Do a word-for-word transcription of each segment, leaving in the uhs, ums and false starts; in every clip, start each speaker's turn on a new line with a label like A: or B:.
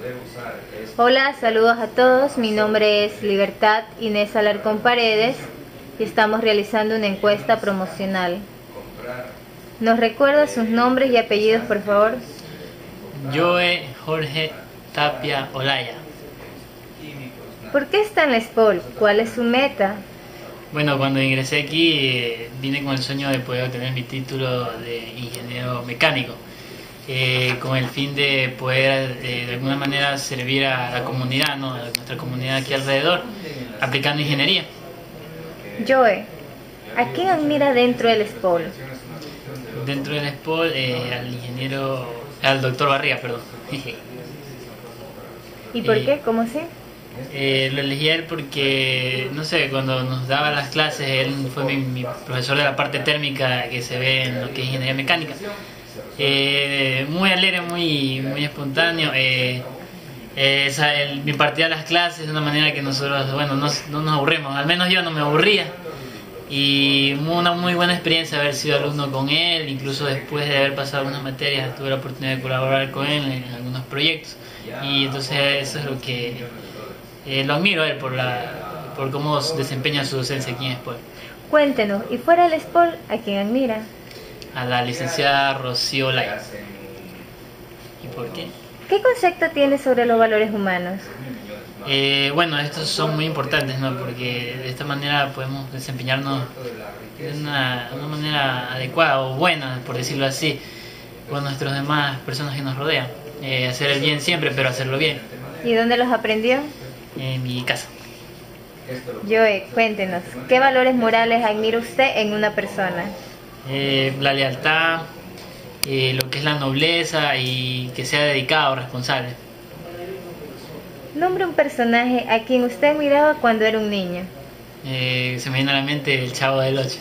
A: Hola, saludos a todos. Mi nombre es Libertad Inés Alarcón Paredes y estamos realizando una encuesta promocional. ¿Nos recuerda sus nombres y apellidos, por favor?
B: Joe Jorge Tapia Olaya.
A: ¿Por qué está en la SPOL? ¿Cuál es su meta?
B: Bueno, cuando ingresé aquí eh, vine con el sueño de poder obtener mi título de ingeniero mecánico, eh, con el fin de poder eh, de alguna manera servir a la comunidad, ¿no? A nuestra comunidad aquí alrededor, aplicando ingeniería.
A: Joe, ¿a quién admira dentro del SPOL?
B: Dentro del SPOL, eh, al ingeniero, al doctor Barriga, perdón.
A: ¿Y por
B: Eh,
A: qué? ¿Cómo sí?
B: Eh, lo elegí a él porque, no sé, cuando nos daba las clases, él fue mi, mi profesor de la parte térmica que se ve en lo que es ingeniería mecánica. Eh, muy alegre, muy, muy espontáneo. Eh, eh, esa, él me impartía las clases de una manera que nosotros, bueno, no, no nos aburrimos, al menos yo no me aburría. Y una muy buena experiencia haber sido alumno con él, incluso después de haber pasado algunas materias tuve la oportunidad de colaborar con él en algunos proyectos. Y entonces eso es lo que eh, lo admiro a él por, la, por cómo desempeña su docencia aquí en SPOL.
A: Cuéntenos, ¿y fuera del SPOL, a quién admira?
B: A la licenciada Rocío Olaya. ¿Y por qué?
A: ¿Qué concepto tiene sobre los valores humanos?
B: Eh, bueno, estos son muy importantes, ¿no? Porque de esta manera podemos desempeñarnos de una, de una manera adecuada o buena, por decirlo así, con nuestras demás personas que nos rodean. Eh, hacer el bien siempre, pero hacerlo bien.
A: ¿Y dónde los aprendió?
B: En mi casa.
A: Joe, cuéntenos, ¿qué valores morales admira usted en una persona?
B: Eh, la lealtad, eh, lo que es la nobleza y que sea dedicado, responsable.
A: Nombre un personaje a quien usted miraba cuando era un niño.
B: Eh, se me viene a la mente el Chavo del Ocho.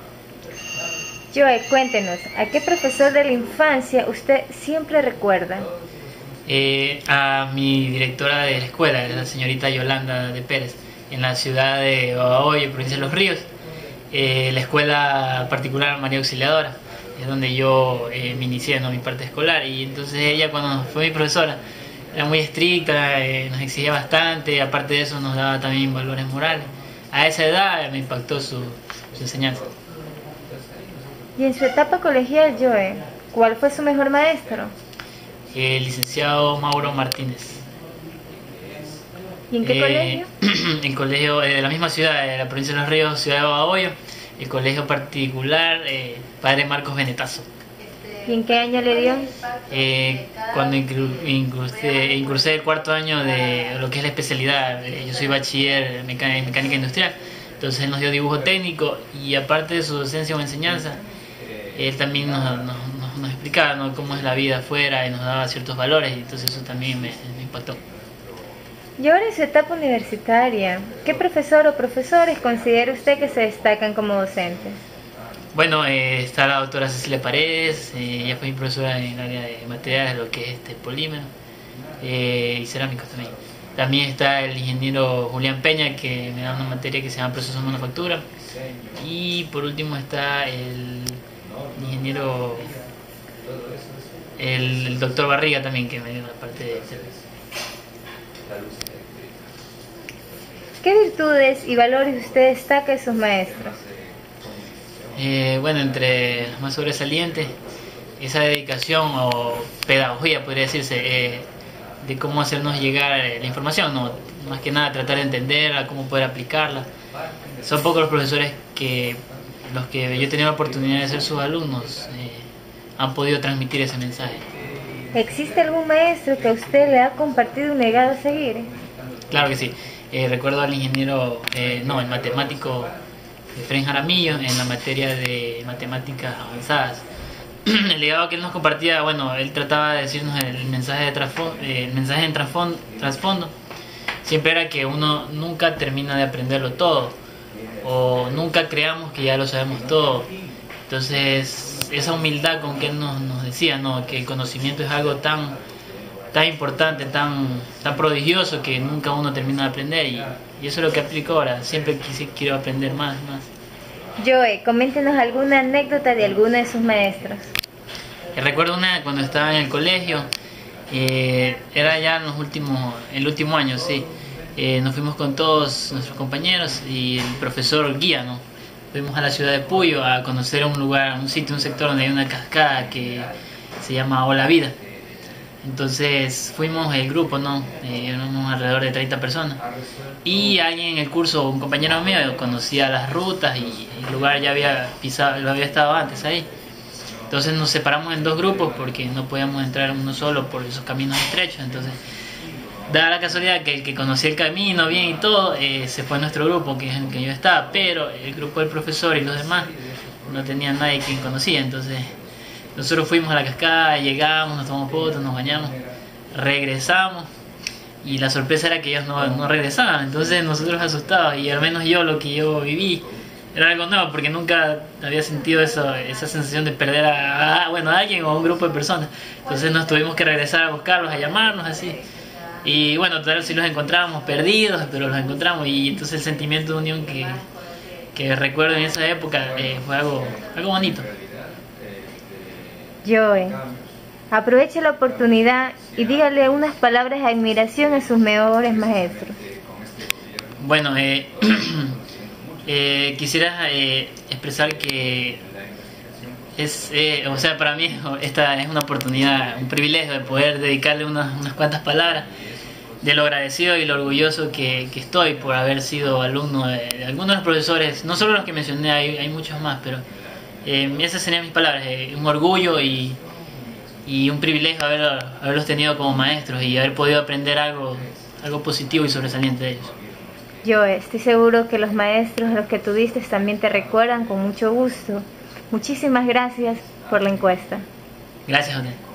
A: Joe, cuéntenos, ¿a qué profesor de la infancia usted siempre recuerda?
B: Eh, a mi directora de la escuela, la señorita Yolanda de Pérez, en la ciudad de Babahoyo, provincia de Los Ríos, eh, la escuela particular María Auxiliadora, es donde yo eh, me inicié, ¿no? Mi parte escolar, y entonces ella, cuando fue mi profesora, era muy estricta, eh, nos exigía bastante, aparte de eso nos daba también valores morales. A esa edad me impactó su, su enseñanza.
A: Y en su etapa colegial, Joe, ¿cuál fue su mejor maestro?
B: El licenciado Mauro Martínez.
A: ¿Y en qué
B: eh,
A: colegio?
B: El colegio eh, de la misma ciudad, de la provincia de Los Ríos, ciudad de Babahoyo, el colegio particular eh, Padre Marcos Benetazo.
A: ¿Y en qué año le dio?
B: Eh, cuando inclu- incursé, incursé el cuarto año de lo que es la especialidad, eh, yo soy bachiller en mecánica, en mecánica industrial, entonces él nos dio dibujo técnico y aparte de su docencia o enseñanza, él también nos, nos, nos, nos explicaba, ¿no?, cómo es la vida afuera y nos daba ciertos valores, y entonces eso también me, me impactó.
A: Y ahora en su etapa universitaria, ¿qué profesor o profesores considera usted que se destacan como docentes?
B: Bueno, eh, está la doctora Cecilia Paredes, eh, ella fue mi profesora en el área de materiales, lo que es este polímero eh, y cerámicos también. También está el ingeniero Julián Peña, que me da una materia que se llama procesos de manufactura. Y por último está el ingeniero, el, el doctor Barriga también, que me dio la parte de servicio.
A: ¿Qué virtudes y valores usted destaca de sus maestros?
B: Eh, bueno, entre los más sobresalientes, esa dedicación o pedagogía, podría decirse, eh, de cómo hacernos llegar eh, la información, ¿no? Más que nada tratar de entenderla, cómo poder aplicarla. Son pocos los profesores que los que yo he tenido la oportunidad de ser sus alumnos eh, han podido transmitir ese mensaje.
A: ¿Existe algún maestro que a usted le ha compartido un legado a seguir?
B: Claro que sí. Eh, recuerdo al ingeniero, eh, no, el matemático Efraín Jaramillo en la materia de matemáticas avanzadas. El legado que él nos compartía, bueno, él trataba de decirnos el mensaje de trasfondo, el mensaje en trasfondo, trasfondo siempre era que uno nunca termina de aprenderlo todo o nunca creamos que ya lo sabemos todo. Entonces esa humildad con que él nos, nos decía, ¿no?, que el conocimiento es algo tan tan importante, tan tan prodigioso que nunca uno termina de aprender, y, y eso es lo que aplico ahora. Siempre quise, quiero aprender más, más.
A: Joe, coméntenos alguna anécdota de alguno de sus maestros.
B: Eh, recuerdo una cuando estaba en el colegio, Eh, era ya en los últimos, el último año, sí. Eh, nos fuimos con todos nuestros compañeros y el profesor guía, ¿no? Fuimos a la ciudad de Puyo a conocer un lugar, un sitio, un sector donde hay una cascada que se llama Ola Vida. Entonces fuimos el grupo, ¿no? Eh, éramos alrededor de treinta personas. Y alguien en el curso, un compañero mío, conocía las rutas y el lugar ya había pisado, lo había estado antes ahí. Entonces nos separamos en dos grupos porque no podíamos entrar uno solo por esos caminos estrechos. Entonces, dada la casualidad que el que conocía el camino bien y todo, eh, se fue a nuestro grupo, que es en el que yo estaba, pero el grupo del profesor y los demás no tenían nadie quien conocía. Entonces nosotros fuimos a la cascada, llegamos, nos tomamos fotos, nos bañamos, regresamos y la sorpresa era que ellos no, no regresaban. Entonces nosotros asustados, y al menos yo, lo que yo viví era algo nuevo porque nunca había sentido eso, esa sensación de perder a, a, bueno, a alguien o a un grupo de personas. Entonces nos tuvimos que regresar a buscarlos, a llamarnos así. Y bueno, total, sí los encontramos perdidos, pero los encontramos, y entonces el sentimiento de unión que, que recuerdo en esa época eh, fue algo, algo bonito.
A: Joe, aproveche la oportunidad y dígale unas palabras de admiración a sus mejores maestros.
B: Bueno, eh, eh, quisiera eh, expresar que es, eh, o sea, para mí esta es una oportunidad, un privilegio de poder dedicarle unas, unas cuantas palabras de lo agradecido y lo orgulloso que, que estoy por haber sido alumno de, de algunos de los profesores, no solo los que mencioné, hay, hay muchos más, pero eh, esas serían mis palabras, eh, un orgullo y, y un privilegio haber, haberlos tenido como maestros y haber podido aprender algo, algo positivo y sobresaliente de ellos.
A: Joe, estoy seguro que los maestros, los que tuviste, también te recuerdan con mucho gusto. Muchísimas gracias por la encuesta.
B: Gracias a usted.